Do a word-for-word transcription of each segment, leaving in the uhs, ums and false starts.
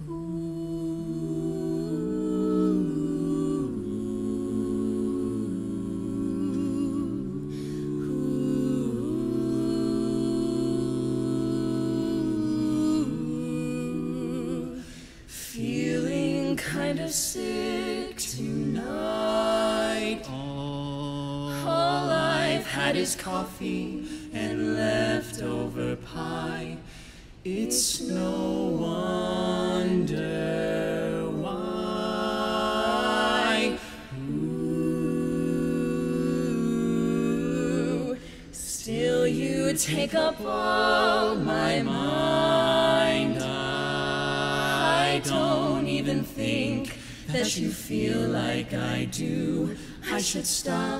Feeling kind of sick tonight. All I've had is coffee and leftover pie. It's no wonder why. Ooh, still you take up all my mind. I don't even think that you feel like I do. I should stop.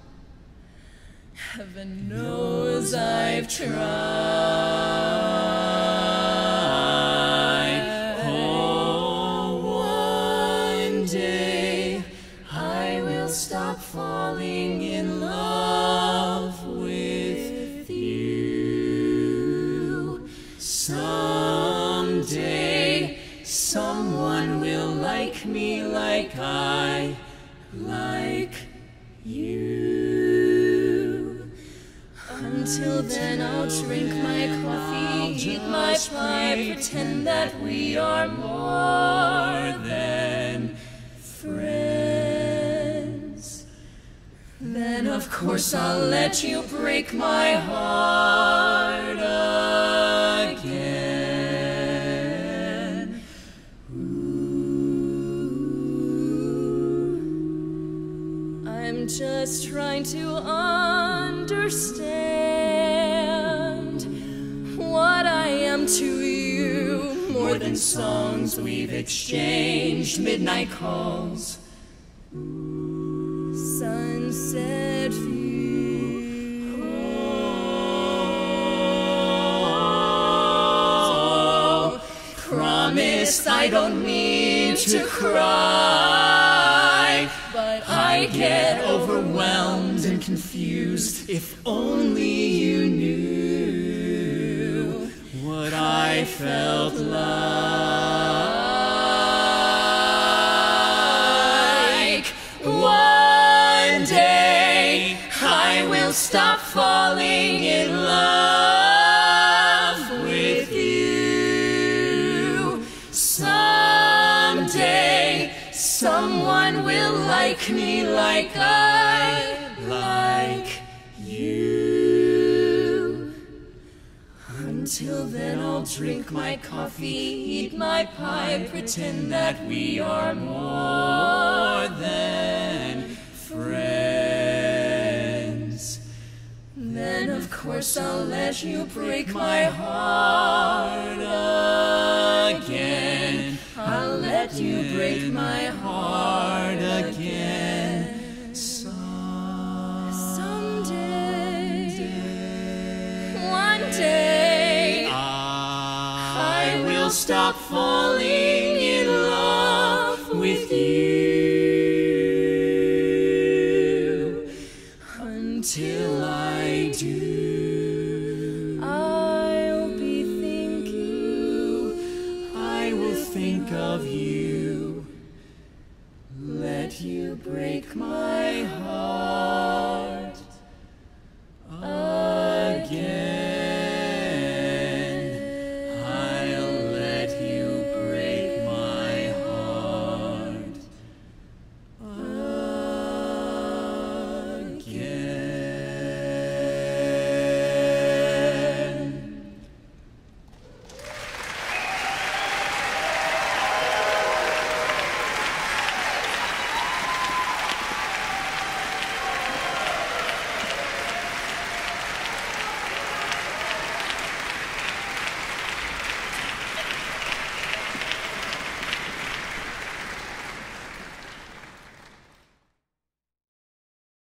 Heaven knows I've tried. Oh, one day I will stop falling in love with you. Someday someone will like me like I like you. Until then I'll drink my coffee, eat my pie, pretend that we are more than friends. Then of course I'll let you break my heart again. Ooh, I'm just trying to understand what I am to you, more than songs we've exchanged, midnight calls, sunset views. Oh, promise I don't need to cry, but I get overwhelmed and confused. If only you knew what I felt like. One day I will stop falling in love with you. Someday someone will like me like I like you. Until then I'll drink my coffee, eat my pie, pretend that we are more than friends. Then of course I'll let you break my heart again. I'll let you break my heart again. Someday, one day, I will stop falling in love with you. Until I do, I'll be thinking, I will think of you. Let you break my heart.